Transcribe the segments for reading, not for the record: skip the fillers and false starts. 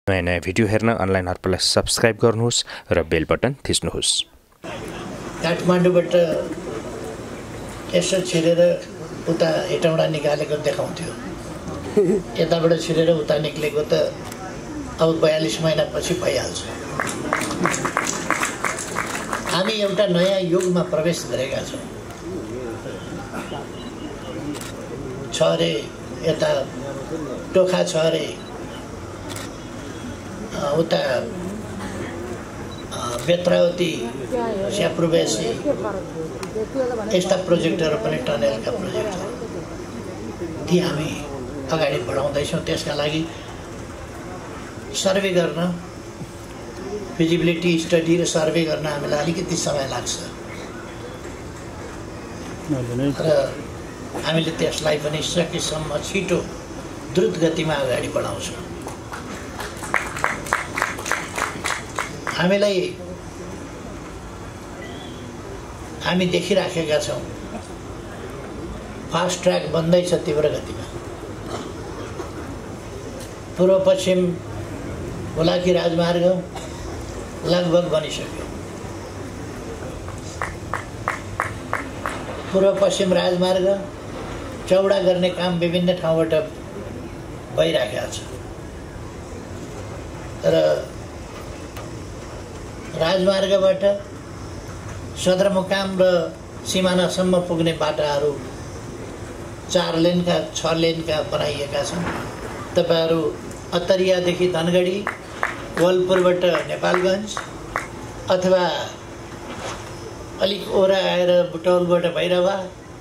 नयाँ नयाँ भिडियो हेर्न अनलाइन अर्पणलाई सब्स्क्राइब गर्नुहोस् र बेल बटन थिच्नुहोस्। काठमाडौँबाट यसो छिरेर उता हेटौँडा निकालेको देखाउँथ्यो, यताबाट छिरेर उता निक्लेको त अब 42 महिनापछि भइहाल्छ। हामी एउटा नयाँ युगमा प्रवेश गरेका छौँ। छ अरे यता टोखा छ अरे, उता बेत्रावती स्याप्रुबेसी यस्ता प्रोजेक्टहरू पनि टनेलका प्रोजेक्टहरू ती हामी अगाडि बढाउँदैछौँ। त्यसका लागि सर्वे गर्न, फिजिबिलिटी स्टडी र सर्वे गर्न हामीलाई अलिकति समय लाग्छ र हामीले त्यसलाई पनि सकेसम्म छिटो द्रुत गतिमा अगाडि बढाउँछौँ। हामी देखिराखेका छौँ फास्ट ट्र्याक बन्दैछ तीव्र गतिमा। पूर्व पश्चिम हुलाकी राजमार्ग लगभग बनिसक्यो। पूर्व पश्चिम राजमार्ग चौडा गर्ने काम विभिन्न ठाउँबाट भइराखेको छ र राजमार्गबाट सदरमुकाम र सिमानासम्म पुग्ने बाटाहरू 4 लेनका 6 लेनका बनाइएका छन्। तपाईहरू अत्तरियादेखि धनगढी, वलपुरबाट नेपालगञ्ज अथवा अलिक ओरा आएर बुटौलबाट भैरवा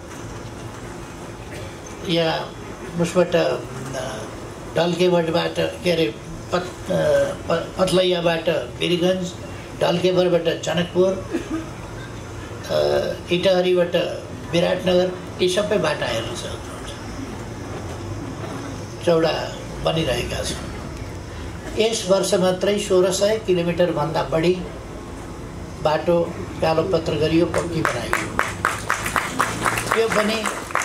या उसबाट ढल्केबरबाट के अरे पथलैयाबाट वीरगञ्ज, ढल्केबरबाट जनकपुर, इटहरीबाट विराटनगर, यी सबै बाटाहरू छ चौडा बनिरहेका छन्। यस वर्ष मात्रै 1600 किलोमिटर भन्दा बढी बाटो कालोपत्र गरियो, पक्की बनाइयो। यो पनि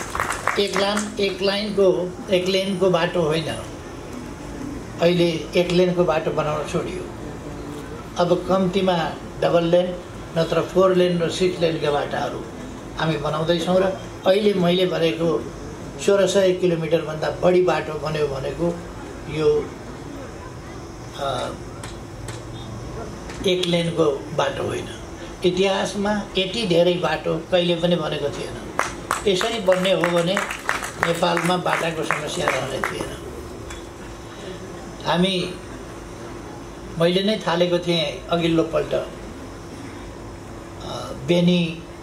एक लेनको बाटो होइन, अहिले 1 लेनको बाटो बनाउन छोडियो। अब कम्तीमा डबल लेन नत्र 4 लेन र 6 लेनका बाटाहरू हामी बनाउँदैछौँ र अहिले मैले भनेको 1600 किलोमिटरभन्दा बढी बाटो बन्यो भनेको यो 1 लेनको बाटो होइन। इतिहासमा यति धेरै बाटो कहिले पनि बनेको थिएन। यसरी बन्ने हो भने नेपालमा बाटाको समस्या रहने थिएन। मैले नै थालेको थिएँ अघिल्लो पल्ट बेनी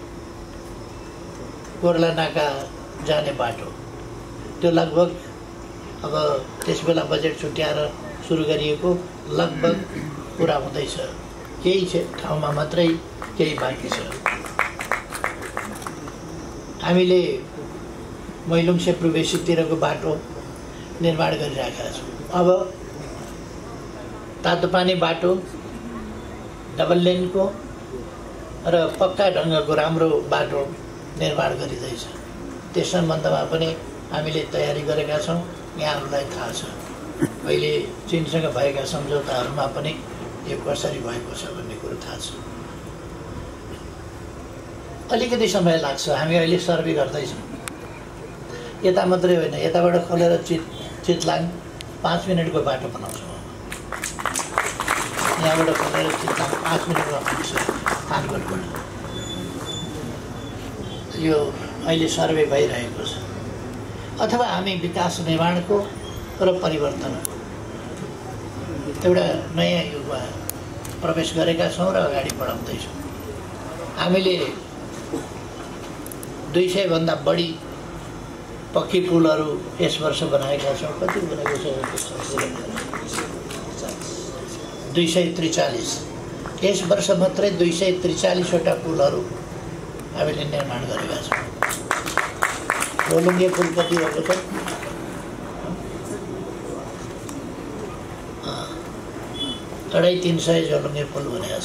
कोर्ला नाका जाने बाटो, त्यो लगभग अब त्यसबेला बजेट छुट्याएर सुरु गरिएको लगभग पुरा हुँदैछ। केही ठाउँमा मात्रै केही बाँकी छ। हामीले मैलुङ सेप्रुबेसीतिरको बाटो निर्माण गरिरहेका छौँ। अब तातोपानी बाटो डबल लेनको र पक्का ढङ्गको राम्रो बाटो निर्माण गरिँदैछ। त्यस सम्बन्धमा पनि हामीले तयारी गरेका छौँ। यहाँहरूलाई थाहा छ अहिले चीनसँग भएका सम्झौताहरूमा पनि यो कसरी भएको छ भन्ने कुरो थाहा छ। अलिकति समय लाग्छ। हामी अहिले सर्वे गर्दैछौँ। यता मात्रै होइन, यताबाट खोलेर चितलाङ 5 मिनटको बाटो बनाउँछौँ। यहाँबाट खोलेर चितलाङ 5 मिनटमा पुग्छ कानकोटबाट। यो अहिले सर्वे भइरहेको छ। अथवा हामी विकास निर्माणको र परिवर्तनको एउटा नयाँ युगमा प्रवेश गरेका छौँ र अगाडि बढाउँदैछौँ। हामीले 200 भन्दा बढी पक्की पुलहरू यस वर्ष बनाएका छौँ। कति बनेको छ? 243। यस वर्ष मात्रै 243वटा पुलहरू हामीले निर्माण गरेका छौँ। झोलुङ्गे पुल कति भएको छ? 350 झोलुङ्गे पुल भनेको छ।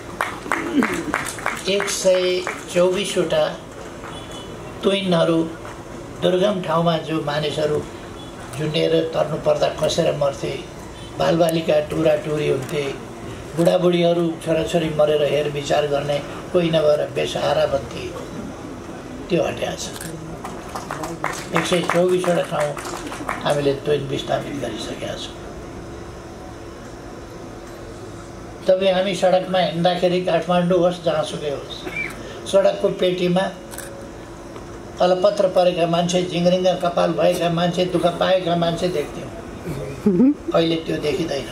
124वटा तुइनहरू दुर्गम ठाउँमा जो मानिसहरू झुन्डिएर तर्नु पर्दा खसेर मर्थे बालबालिका टुराटुरी हुन्थे, बुढाबुढीहरू छोराछोरी मरेर हेरविचार गर्ने कोही नभएर बेसहारा बन्थे। त्यो हटेको छ। 124वटा ठाउँ हामीले विस्थापित गरिसकेका छौँ। तपाईँ हामी सडकमा हिँड्दाखेरि काठमाडौँ होस् जहाँसुकै होस्, सडकको पेटीमा अलपत्र परेका मान्छे, जिङ्रिङ्ग कपाल भएका मान्छे, दुःख पाएका मान्छे देख्थ्यौँ। अहिले त्यो देखिँदैन।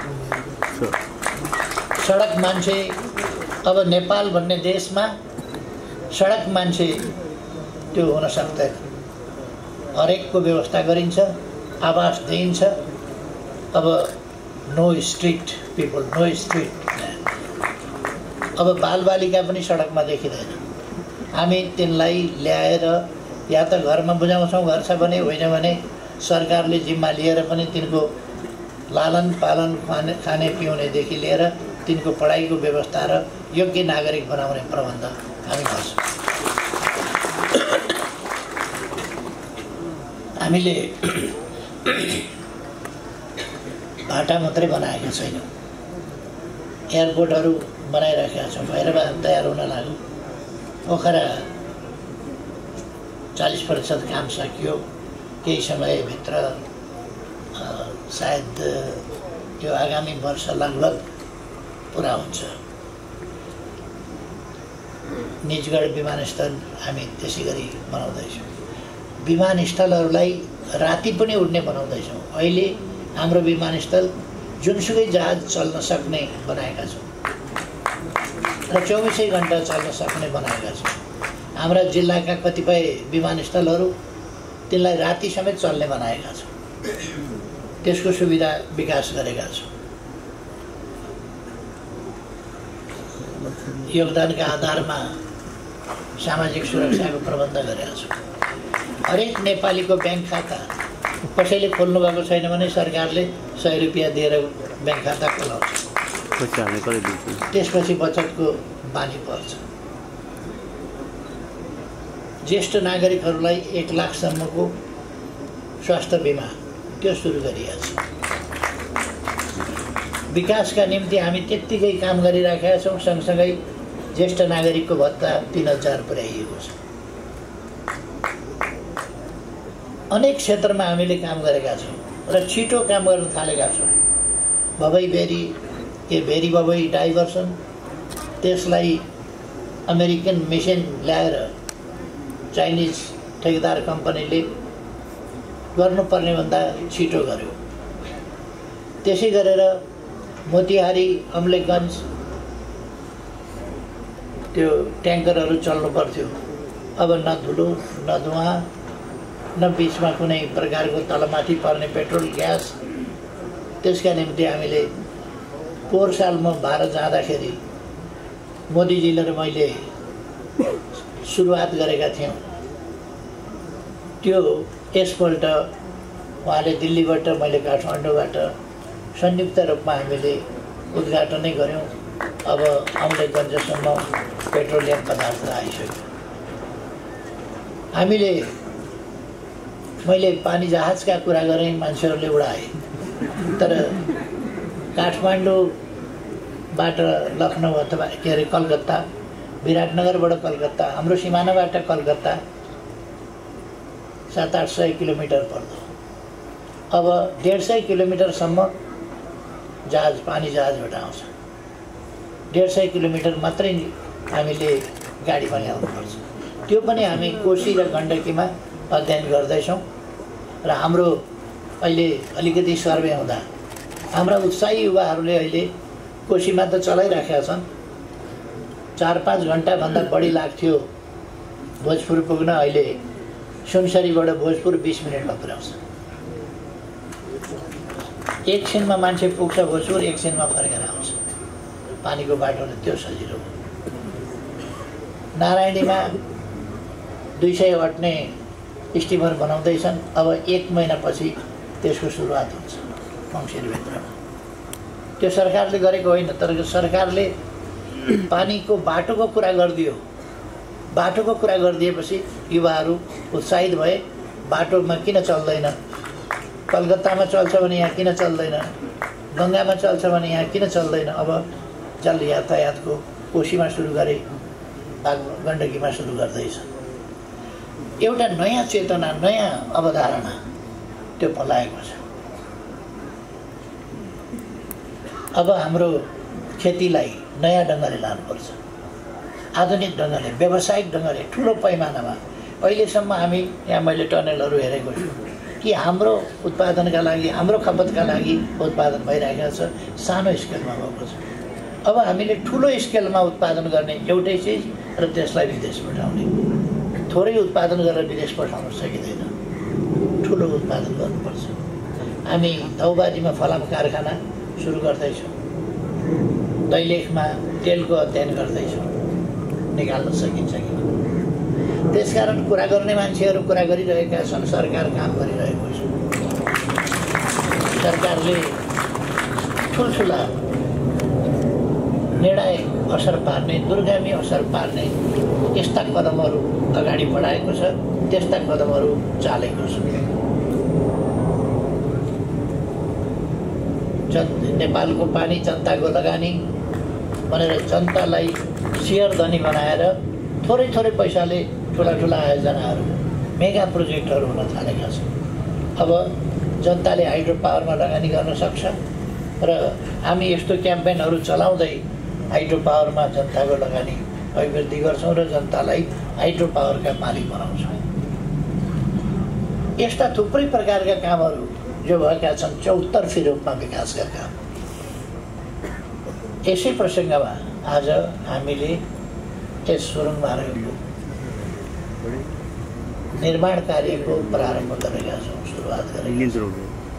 सडक मान्छे अब नेपाल भन्ने देशमा सडक मान्छे त्यो हुन सक्दैन। हरेकको व्यवस्था गरिन्छ, आवास दिइन्छ। अब no street people, no street. अब बालबालिका पनि सडकमा देखिँदैन। हामी तिनलाई ल्याएर या त घरमा बुझाउँछौँ, घर छ भने, होइन भने सरकारले जिम्मा लिएर पनि तिनको लालन पालन खाने पिउनेदेखि लिएर तिनको पढाइको व्यवस्था र योग्य नागरिक बनाउने प्रबन्ध हामी गर्छौँ। हामीले भाटा मात्रै बनाएका छैनौँ, एयरपोर्टहरू बनाइराखेका छौँ। भैरवनाथ तयार हुन लाग्यो, पोखरा 40% काम सकियो। केही समयभित्र सायद त्यो आगामी वर्ष लगभग पुरा हुन्छ। निजगढ विमानस्थल हामी त्यसै गरी बनाउँदैछौँ। विमानस्थलहरूलाई राति पनि उड्ने बनाउँदैछौँ। अहिले हाम्रो विमानस्थल जुनसुकै जहाज चल्न सक्ने बनाएका छौँ र 24 घण्टा चल्न सक्ने बनाएका छौँ। हाम्रा जिल्लाका कतिपय विमानस्थलहरू तिनलाई राति समेत चल्ने बनाएका छौँ। त्यसको सुविधा विकास गरेका छौँ। योगदानका आधारमा सामाजिक सुरक्षाको प्रबन्ध गरेका छौँ। हरेक नेपालीको ब्याङ्क खाता कसैले खोल्नु भएको छैन भने सरकारले 100 रुपियाँ दिएर ब्याङ्क खाता खोलाउँछ। त्यसपछि बचतको बानी पर्छ। ज्येष्ठ नागरिकहरूलाई 1 लाखसम्मको स्वास्थ्य बिमा त्यो सुरु गरिएको छ। विकासका निम्ति हामी त्यत्तिकै काम गरिराखेका छौँ। सँगसँगै ज्येष्ठ नागरिकको भत्ता 3000 पुर्याइएको छ। अनेक क्षेत्रमा हामीले काम गरेका छौँ र छिटो काम गर्न थालेका छौँ। भबै भेरी भबै डाइभर्सन, त्यसलाई अमेरिकन मिसन ल्याएर चाइनिज ठेकेदार कम्पनीले गर्नुपर्ने भन्दा छिटो गर्यो। त्यसै गरेर मोतिहारी अम्लेखगञ्ज त्यो ट्याङ्करहरू चल्नु पर्थ्यो। अब न धुलो न धुवाँ न बिचमा कुनै प्रकारको तलमाथि पर्ने पेट्रोल ग्यास। त्यसका निम्ति हामीले पोहोर साल म भारत जाँदाखेरि मोदीजीले र मैले सुरुवात गरेका थियौँ। त्यो यसपल्ट उहाँले दिल्लीबाट, मैले काठमाडौँबाट संयुक्त रूपमा हामीले उद्घाटनै गऱ्यौँ। अब अम्लेखगञ्जसम्म पेट्रोलियम पदार्थ आइसक्यो। मैले पानी जहाजका कुरा गरेँ, मान्छेहरूले उडाए। तर काठमाडौँबाट लखनऊ अथवा कलकत्ता, विराटनगरबाट कलकत्ता, हाम्रो सिमानाबाट कलकत्ता 700-800 किलोमिटर पर्दो। अब 150 किलोमिटरसम्म जहाज, पानी जहाजबाट आउँछ। 150 किलोमिटर मात्रै हामीले गाडीमा ल्याउनुपर्छ। त्यो पनि हामी कोशी र गण्डकीमा अध्ययन गर्दैछौँ। र हाम्रो अहिले अलिकति सर्वे हुँदा हाम्रा उत्साही युवाहरूले अहिले कोशीमा त चलाइराखेका छन्। 4-5 घन्टाभन्दा बढी लाग्थ्यो भोजपुर पुग्न, अहिले सुनसरीबाट भोजपुर 20 मिनटमा पुर्याउँछ। एकछिनमा मान्छे पुग्छ भोजपुर, एकछिनमा फर्केर आउँछ। पानीको बाटोले त्यो सजिलो। नारायणीमा 200 अट्ने स्टिमर बनाउँदैछन्। अब 1 महिनापछि त्यसको सुरुवात हुन्छ मङ्सिरभित्रमा। त्यो सरकारले गरेको होइन, तर सरकारले पानीको बाटोको कुरा गरिदियो। बाटोको कुरा गरिदिएपछि युवाहरू उत्साहित भए। बाटोमा किन चल्दैन, कलकत्तामा चल्छ भने यहाँ किन चल्दैन, गङ्गामा चल्छ भने यहाँ किन चल्दैन? अब जल यातायातको कोशीमा सुरु गरे, गण्डकीमा सुरु गर्दैछ। एउटा नयाँ चेतना, नयाँ अवधारणा त्यो पलाएको छ। अब हाम्रो खेतीलाई नयाँ ढङ्गले लानुपर्छ, आधुनिक ढङ्गले, व्यावसायिक ढङ्गले, ठुलो पैमानामा। अहिलेसम्म हामी यहाँ मैले टनलहरू हेरेको छु कि हाम्रो उत्पादनका लागि, हाम्रो खपतका लागि उत्पादन भइरहेको छ, सानो स्केलमा भएको छ। अब हामीले ठुलो स्केलमा उत्पादन गर्ने एउटै चिज र त्यसलाई विदेश पठाउने। थोरै उत्पादन गरेर विदेश पठाउन सकिँदैन, ठुलो उत्पादन गर्नुपर्छ। हामी धौबाजीमा फलाम कारखाना सुरु गर्दैछौँ, दैलेखमा तेलको अध्ययन गर्दैछौँ, निकाल्न सकिन्छ कि? त्यसकारण कुरा गर्ने मान्छेहरू कुरा गरिरहेका छन्, सरकार काम गरिरहेको छ। सरकारले ठुल्ठुला निर्णायक असर पार्ने, दूरगामी असर पार्ने यस्ता कदमहरू अगाडि बढाएको छ, त्यस्ता कदमहरू चालेको छ। नेपालको पानी जनताको लगानी भनेर जनतालाई सेयर धनी बनाएर थोरै थोरै पैसाले ठुला ठुला आयोजनाहरू, मेगा प्रोजेक्टहरू हुन थालेका छन्। अब जनताले हाइड्रो पावरमा लगानी गर्न सक्छ र हामी यस्तो क्याम्पेनहरू चलाउँदै हाइड्रो पावरमा जनताको लगानी अभिवृद्धि गर्छौँ र जनतालाई हाइड्रो पावरका मालिक बनाउँछौँ। यस्ता थुप्रै प्रकारका कामहरू जो भएका छन्, चौतर्फी रूपमा विकासका काम। यसै प्रसङ्गमा आज हामीले यस सुरुङ मार्गको निर्माण कार्यको प्रारम्भ गरेका छौँ, सुरुवात गरेका छौँ।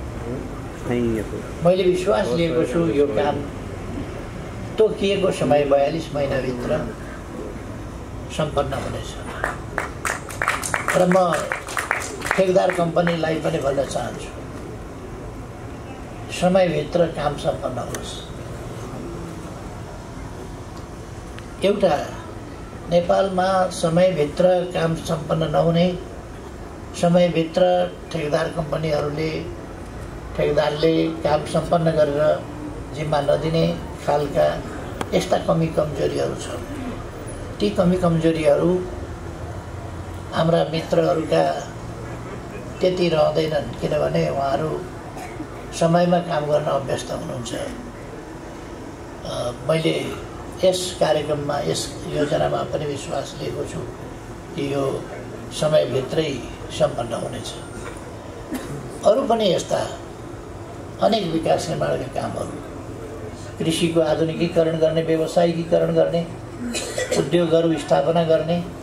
मैले विश्वास लिएको छु यो काम तोकिएको समय 42 महिनाभित्र सम्पन्न हुनेछ। र म ठेकदार कम्पनीलाई पनि भन्न चाहन्छु, समयभित्र काम सम्पन्न होस्। एउटा नेपालमा समयभित्र काम सम्पन्न नहुने, समयभित्र ठेकदारले काम सम्पन्न गरेर जिम्मा नदिने खालका यस्ता कमी कमजोरीहरू छन्। ती कमी कमजोरीहरू हाम्रा मित्रहरूका त्यति रहँदैनन्, किनभने उहाँहरू समयमा काम गर्न अभ्यस्त हुनुहुन्छ। मैले यस कार्यक्रममा, यस योजनामा पनि विश्वास लिएको छु कि यो समयभित्रै सम्पन्न हुनेछ। अरू पनि यस्ता अनेक विकास निर्माणका कामहरू, कृषिको आधुनिकीकरण गर्ने, व्यवसायिकीकरण गर्ने, उद्योगहरू स्थापना गर्ने,